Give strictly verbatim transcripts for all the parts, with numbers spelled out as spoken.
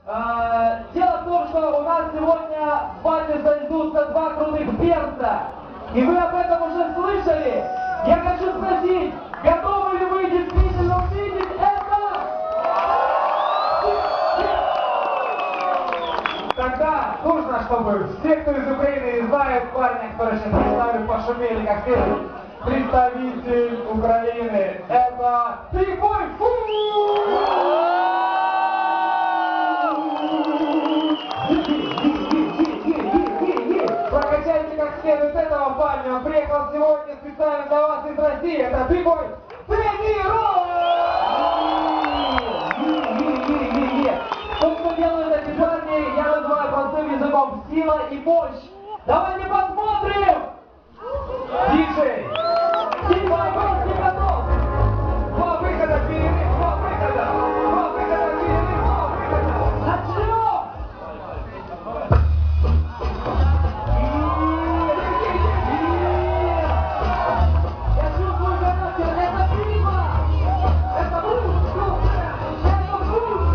Э, дело в том, что у нас сегодня в бане сойдутся два крутых перца. И вы об этом уже слышали. Я хочу спросить, готовы ли вы действительно увидеть это? Тогда нужно, чтобы все, кто из Украины знают парня, который сейчас представили, пошумели, как первый представитель Украины. Это Прибой Фу! Прокачайте как следует этого парня. Он приехал сегодня специально для вас из России. Это Прибой Фредди Рой! То, что делают эти парни, я называю простым языком сила и мощь. Давайте посмотрим! Диджей! Симба, гость, не готов! Два выхода, перерыв, два выхода! Два выхода, перерыв, два выхода! Начнем! Я чувствую характер, это прима! Это буст, это буст!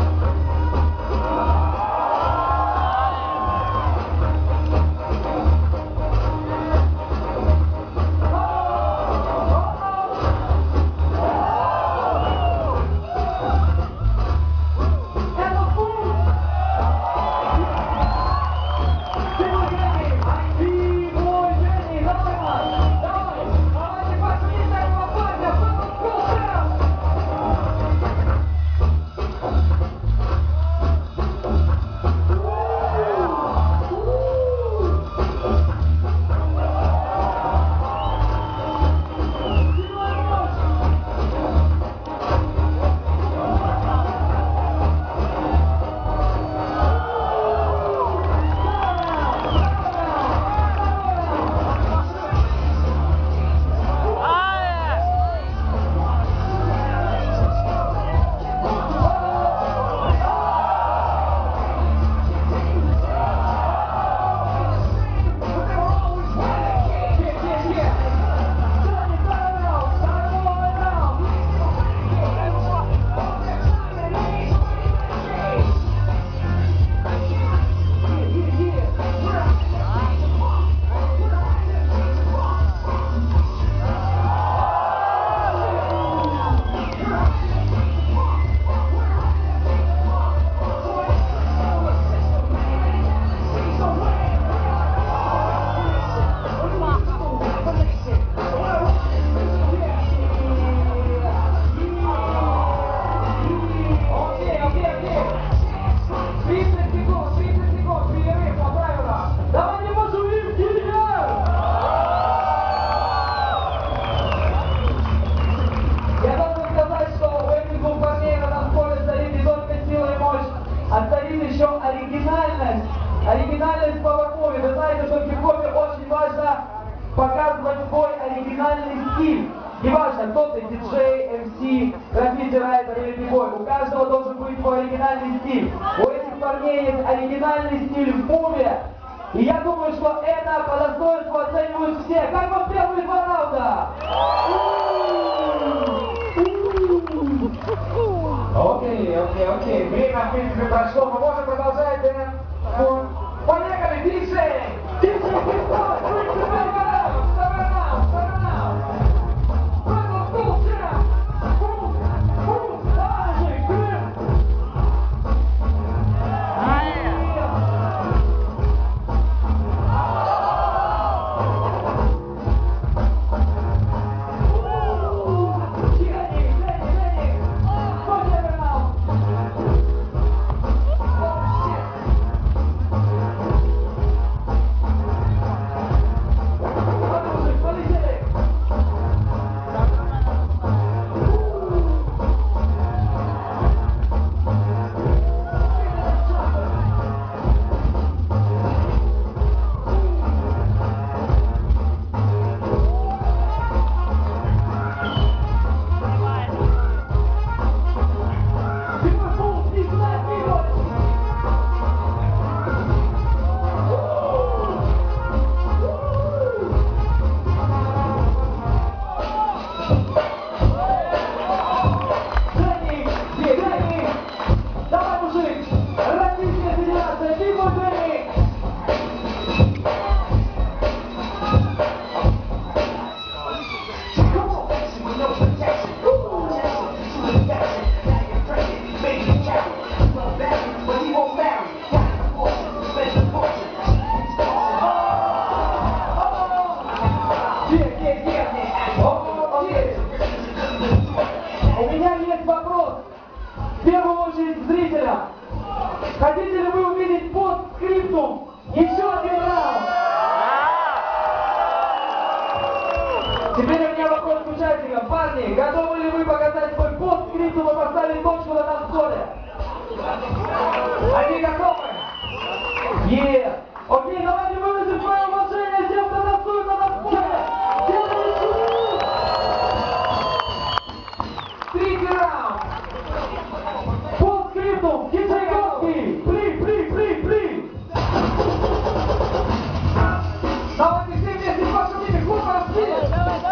Оригинальность в пауэрпопе. Вы знаете, что в хип-хопе очень важно показывать свой оригинальный стиль. Неважно, кто ты, диджей, эм си, граффити-райтер или бибой. У каждого должен быть свой оригинальный стиль. У этих парней есть оригинальный стиль в муве. И я думаю, что это по достоинству оценивают все. Как вам первые два раунда? Окей, окей, окей. Время, в принципе, прошло. Мы можем продолжать. Ну, поехали, диджей! Диджей, второй раунд, второй раунд, второй раунд. Правила полчаса. Бум, бум, даже, грым. Thank you. зрителям. Хотите ли вы увидеть постскриптум? Еще один раунд. Теперь у меня вопрос к участникам. Парни, готовы ли вы показать свой постскриптум и поставить точку на танцполе? Они готовы? Е! Окей, давайте выразим свое уважение всем, кто танцует на танцполе. Делаем шум! Третий раунд. Постскриптум. Кичайковский. Пли, пли, пли, пли. Давайте все вместе пошумим. Хлопаем все.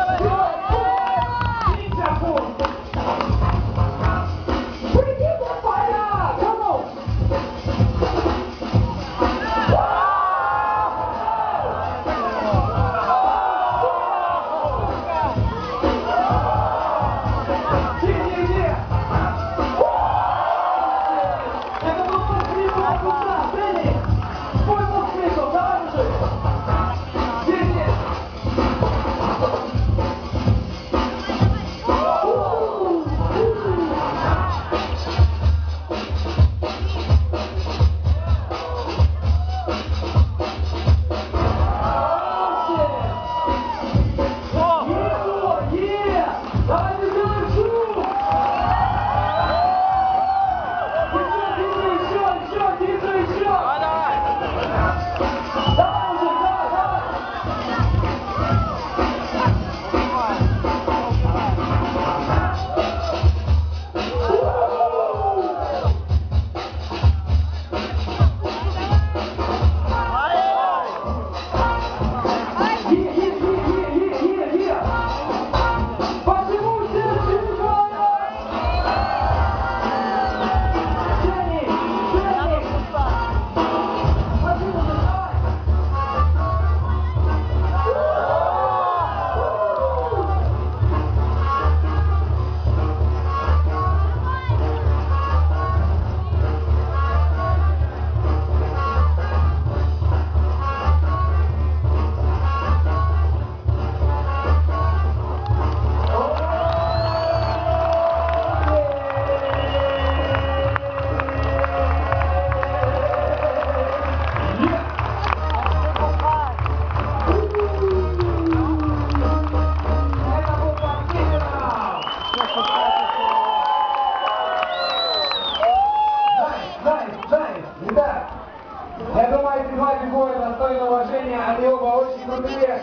Я думаю, эти два бигоя достойны уважения, они оба очень крутые.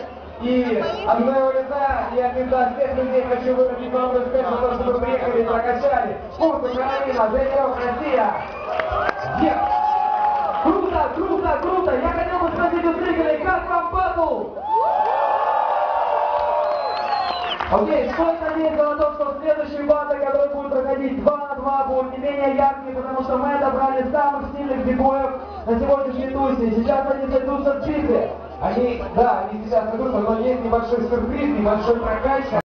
И от моего лица и от лица всех людей хочу выразить вам респект за то, что вы приехали и прокачали. Курс, Украина, Женев, Россия. Yes. Круто, круто, круто. Я хотел бы спросить у зрителей, как вам батл? Окей, стоит надеяться на то, что следующий батл, который будет проходить два на два, будет не менее яркий, потому что мы отобрали самых сильных бигоев на сегодняшней тусе. Сейчас они сойдутся в списке. Они, да, они сейчас сойдутся, но есть небольшой сюрприз, небольшой прокачка.